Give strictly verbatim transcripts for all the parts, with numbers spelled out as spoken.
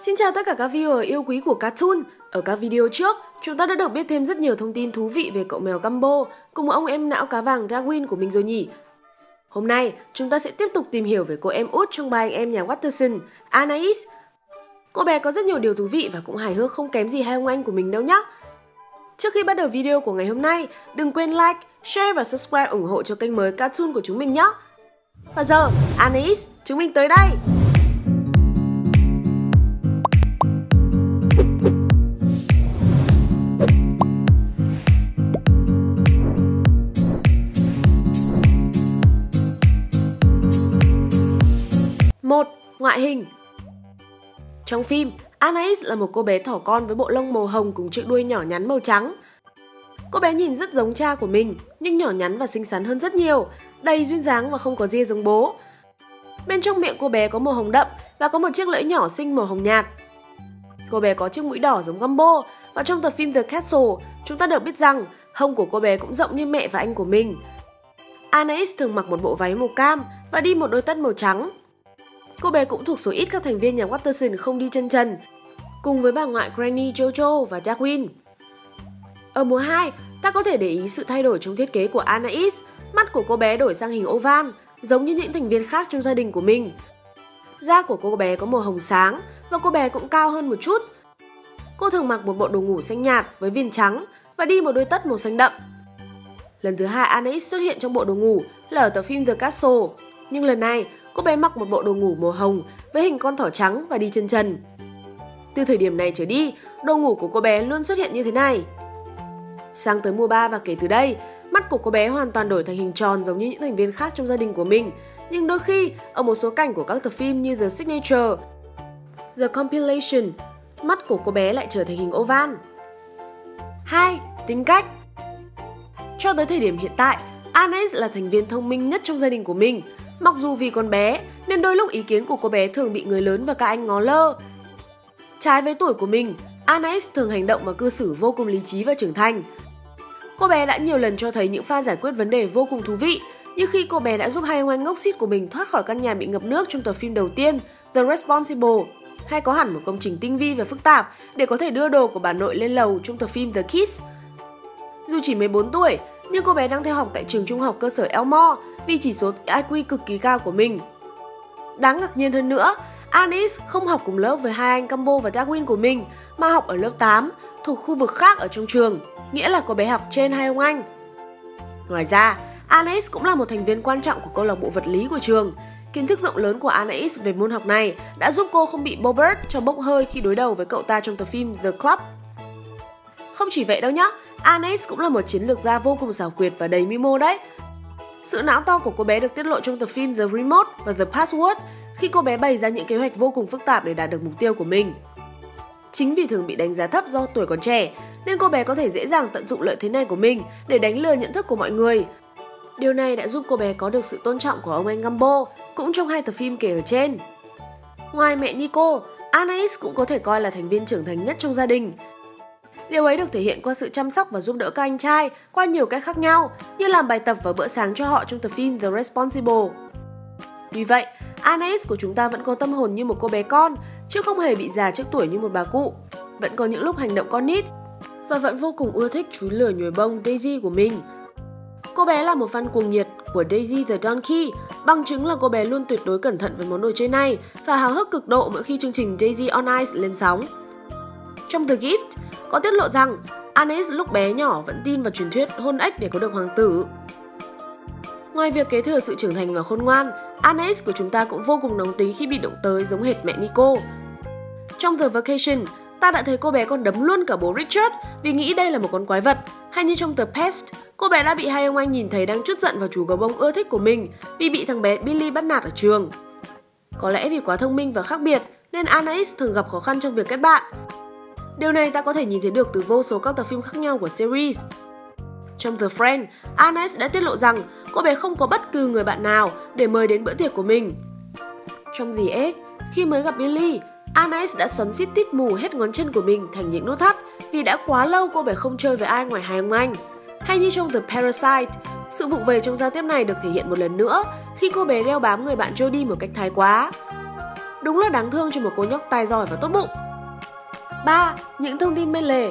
Xin chào tất cả các viewer yêu quý của Cartoon. Ở các video trước, chúng ta đã được biết thêm rất nhiều thông tin thú vị về cậu mèo Gumbo cùng ông em não cá vàng Darwin của mình rồi nhỉ? Hôm nay, chúng ta sẽ tiếp tục tìm hiểu về cô em út trong ba anh em nhà Watterson, Anais. Cô bé có rất nhiều điều thú vị và cũng hài hước không kém gì hai ông anh của mình đâu nhé. Trước khi bắt đầu video của ngày hôm nay, đừng quên like, share và subscribe ủng hộ cho kênh mới Cartoon của chúng mình nhé. Và giờ, Anais, chúng mình tới đây! một. Ngoại hình. Trong phim, Anais là một cô bé thỏ con với bộ lông màu hồng cùng chiếc đuôi nhỏ nhắn màu trắng. Cô bé nhìn rất giống cha của mình, nhưng nhỏ nhắn và xinh xắn hơn rất nhiều, đầy duyên dáng và không có ria giống bố. Bên trong miệng cô bé có màu hồng đậm và có một chiếc lưỡi nhỏ xinh màu hồng nhạt. Cô bé có chiếc mũi đỏ giống Gumbo, và trong tập phim The Castle, chúng ta được biết rằng hông của cô bé cũng rộng như mẹ và anh của mình. Anais thường mặc một bộ váy màu cam và đi một đôi tất màu trắng. Cô bé cũng thuộc số ít các thành viên nhà Watterson không đi chân trần, cùng với bà ngoại Granny, Jojo và Darwin. Ở mùa hai, ta có thể để ý sự thay đổi trong thiết kế của Anais. Mắt của cô bé đổi sang hình oval, giống như những thành viên khác trong gia đình của mình. Da của cô bé có màu hồng sáng và cô bé cũng cao hơn một chút. Cô thường mặc một bộ đồ ngủ xanh nhạt với viền trắng và đi một đôi tất màu xanh đậm. Lần thứ hai Anais xuất hiện trong bộ đồ ngủ là ở tập phim The Castle, nhưng lần này cô bé mặc một bộ đồ ngủ màu hồng với hình con thỏ trắng và đi chân trần. Từ thời điểm này trở đi, đồ ngủ của cô bé luôn xuất hiện như thế này. Sang tới mùa ba và kể từ đây, mắt của cô bé hoàn toàn đổi thành hình tròn giống như những thành viên khác trong gia đình của mình. Nhưng đôi khi, ở một số cảnh của các tập phim như The Signature, The Compilation, mắt của cô bé lại trở thành hình oval. hai. Tính cách. Cho tới thời điểm hiện tại, Anais là thành viên thông minh nhất trong gia đình của mình. Mặc dù vì còn bé, nên đôi lúc ý kiến của cô bé thường bị người lớn và các anh ngó lơ. Trái với tuổi của mình, Anais thường hành động và cư xử vô cùng lý trí và trưởng thành. Cô bé đã nhiều lần cho thấy những pha giải quyết vấn đề vô cùng thú vị, như khi cô bé đã giúp hai ông anh ngốc xít của mình thoát khỏi căn nhà bị ngập nước trong tập phim đầu tiên, The Responsible, hay có hẳn một công trình tinh vi và phức tạp để có thể đưa đồ của bà nội lên lầu trong tập phim The Kiss. Dù chỉ mười bốn tuổi, nhưng cô bé đang theo học tại trường trung học cơ sở Elmore vì chỉ số i kiu cực kỳ cao của mình. Đáng ngạc nhiên hơn nữa, Anais không học cùng lớp với hai anh Gumbo và Darwin của mình, mà học ở lớp tám, thuộc khu vực khác ở trong trường, nghĩa là cô bé học trên hai ông anh. Ngoài ra, Anais cũng là một thành viên quan trọng của câu lạc bộ vật lý của trường. Kiến thức rộng lớn của Anais về môn học này đã giúp cô không bị Bobert cho bốc hơi khi đối đầu với cậu ta trong tập phim The Club. Không chỉ vậy đâu nhá, Anais cũng là một chiến lược gia vô cùng xảo quyệt và đầy mưu mô đấy. Sự não to của cô bé được tiết lộ trong tập phim The Remote và The Password khi cô bé bày ra những kế hoạch vô cùng phức tạp để đạt được mục tiêu của mình. Chính vì thường bị đánh giá thấp do tuổi còn trẻ, nên cô bé có thể dễ dàng tận dụng lợi thế này của mình để đánh lừa nhận thức của mọi người. Điều này đã giúp cô bé có được sự tôn trọng của ông anh Gumbo, cũng trong hai tập phim kể ở trên. Ngoài mẹ Nico, Anais cũng có thể coi là thành viên trưởng thành nhất trong gia đình. Điều ấy được thể hiện qua sự chăm sóc và giúp đỡ các anh trai qua nhiều cách khác nhau, như làm bài tập và bữa sáng cho họ trong tập phim The Responsible. Vì vậy, Anais của chúng ta vẫn có tâm hồn như một cô bé con, chứ không hề bị già trước tuổi như một bà cụ. Vẫn có những lúc hành động con nít, và vẫn vô cùng ưa thích chú lừa nhồi bông Daisy của mình. Cô bé là một fan cuồng nhiệt của Daisy the Donkey, bằng chứng là cô bé luôn tuyệt đối cẩn thận với món đồ chơi này và háo hức cực độ mỗi khi chương trình Daisy on Ice lên sóng. Trong The Gift, có tiết lộ rằng Anais lúc bé nhỏ vẫn tin vào truyền thuyết hôn ếch để có được hoàng tử. Ngoài việc kế thừa sự trưởng thành và khôn ngoan, Anais của chúng ta cũng vô cùng nóng tính khi bị động tới giống hệt mẹ Nico. Trong The Vacation, ta đã thấy cô bé còn đấm luôn cả bố Richard vì nghĩ đây là một con quái vật, hay như trong The Pest, cô bé đã bị hai ông anh nhìn thấy đang trút giận vào chú gấu bông ưa thích của mình vì bị thằng bé Billy bắt nạt ở trường. Có lẽ vì quá thông minh và khác biệt nên Anais thường gặp khó khăn trong việc kết bạn. Điều này ta có thể nhìn thấy được từ vô số các tập phim khác nhau của series. Trong The Friend, Anais đã tiết lộ rằng cô bé không có bất cứ người bạn nào để mời đến bữa tiệc của mình. Trong The Egg, khi mới gặp Billy, Anais đã xoắn xít tít mù hết ngón chân của mình thành những nút thắt vì đã quá lâu cô bé không chơi với ai ngoài hai ông anh. Hay như trong The Parasite, sự vụng về trong giao tiếp này được thể hiện một lần nữa khi cô bé đeo bám người bạn Jody một cách thái quá. Đúng là đáng thương cho một cô nhóc tài giỏi và tốt bụng. ba. Những thông tin bên lề.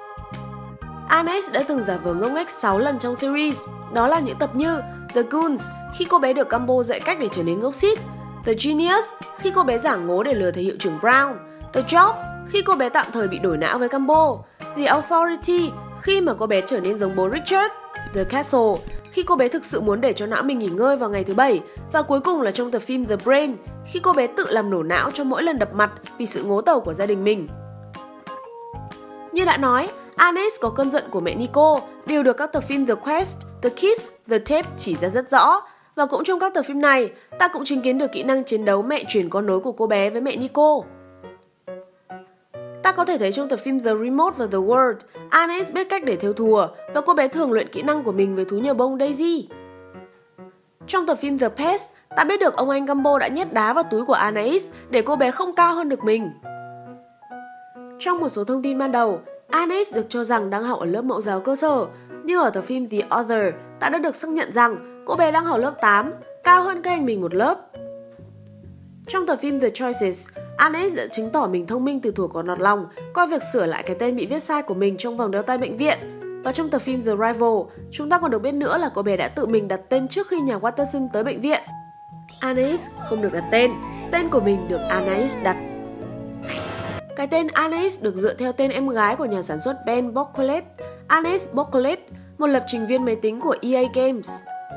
Anaïs đã từng giả vờ ngốc nghếch sáu lần trong series. Đó là những tập như The Goons, khi cô bé được Gumbo dạy cách để trở nên ngốc xít; The Genius, khi cô bé giả ngố để lừa thầy hiệu trưởng Brown; The Job, khi cô bé tạm thời bị đổi não với Gumbo; The Authority, khi mà cô bé trở nên giống bố Richard; The Castle, khi cô bé thực sự muốn để cho não mình nghỉ ngơi vào ngày thứ bảy; và cuối cùng là trong tập phim The Brain, khi cô bé tự làm nổ não cho mỗi lần đập mặt vì sự ngố tàu của gia đình mình. Như đã nói, Anaïs có cơn giận của mẹ Nico, đều được các tập phim The Quest, The Kiss, The Tape chỉ ra rất rõ. Và cũng trong các tập phim này, ta cũng chứng kiến được kỹ năng chiến đấu mẹ truyền con nối của cô bé với mẹ Nico. Ta có thể thấy trong tập phim The Remote và The World, Anaïs biết cách để thêu thùa và cô bé thường luyện kỹ năng của mình với thú nhờ bông Daisy. Trong tập phim The Pest, ta biết được ông anh Gumbo đã nhét đá vào túi của Anaïs để cô bé không cao hơn được mình. Trong một số thông tin ban đầu, Anaïs được cho rằng đang học ở lớp mẫu giáo cơ sở, nhưng ở tập phim The Other, ta đã được xác nhận rằng cô bé đang học lớp tám, cao hơn các anh mình một lớp. Trong tập phim The Choices, Anaïs đã chứng tỏ mình thông minh từ thuở còn nọt lòng qua việc sửa lại cái tên bị viết sai của mình trong vòng đeo tay bệnh viện. Và trong tập phim The Rival, chúng ta còn được biết nữa là cô bé đã tự mình đặt tên trước khi nhà Watterson tới bệnh viện. Anaïs không được đặt tên, tên của mình được Anaïs đặt. Cái tên Anaïs được dựa theo tên em gái của nhà sản xuất Ben Bocquelet, Anaïs Bocquelet, một lập trình viên máy tính của E A Games.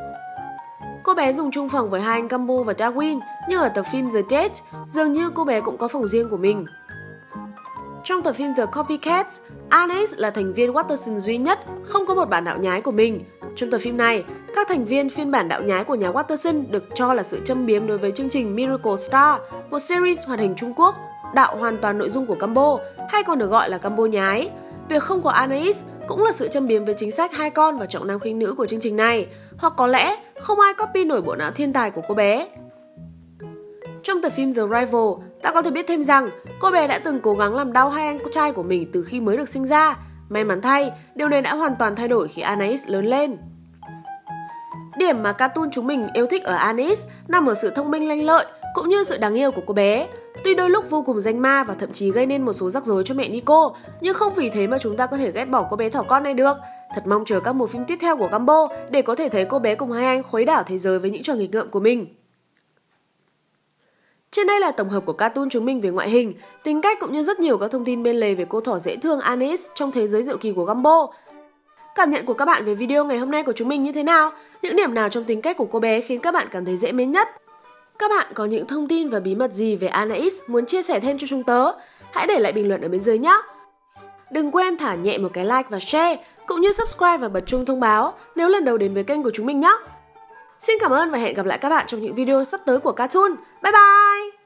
Cô bé dùng chung phòng với hai anh Gumbo và Darwin, nhưng ở tập phim The Date, dường như cô bé cũng có phòng riêng của mình. Trong tập phim The Copycats, Anaïs là thành viên Watterson duy nhất không có một bản đạo nhái của mình. Trong tập phim này, các thành viên phiên bản đạo nhái của nhà Watterson được cho là sự châm biếm đối với chương trình Miracle Star, một series hoạt hình Trung Quốc, đạo hoàn toàn nội dung của Gumbo, hay còn được gọi là Gumbo nhái. Việc không có Anaïs cũng là sự châm biếm với chính sách hai con và trọng nam khinh nữ của chương trình này, hoặc có lẽ không ai copy nổi bộ não thiên tài của cô bé. Trong tập phim The Rival, ta có thể biết thêm rằng cô bé đã từng cố gắng làm đau hai anh trai của mình từ khi mới được sinh ra. May mắn thay, điều này đã hoàn toàn thay đổi khi Anaïs lớn lên. Điểm mà cartoon chúng mình yêu thích ở Anaïs nằm ở sự thông minh lanh lợi cũng như sự đáng yêu của cô bé. Tuy đôi lúc vô cùng danh ma và thậm chí gây nên một số rắc rối cho mẹ Nico, nhưng không vì thế mà chúng ta có thể ghét bỏ cô bé thỏ con này được. Thật mong chờ các mùa phim tiếp theo của Gumbo để có thể thấy cô bé cùng hai anh khuấy đảo thế giới với những trò nghịch ngợm của mình. Trên đây là tổng hợp của cartoon chúng mình về ngoại hình, tính cách cũng như rất nhiều các thông tin bên lề về cô thỏ dễ thương Anaïs trong thế giới diệu kỳ của Gumbo. Cảm nhận của các bạn về video ngày hôm nay của chúng mình như thế nào? Những điểm nào trong tính cách của cô bé khiến các bạn cảm thấy dễ mến nhất? Các bạn có những thông tin và bí mật gì về Anaïs muốn chia sẻ thêm cho chúng tớ? Hãy để lại bình luận ở bên dưới nhé! Đừng quên thả nhẹ một cái like và share, cũng như subscribe và bật chuông thông báo nếu lần đầu đến với kênh của chúng mình nhé! Xin cảm ơn và hẹn gặp lại các bạn trong những video sắp tới của Cartoon. Bye bye!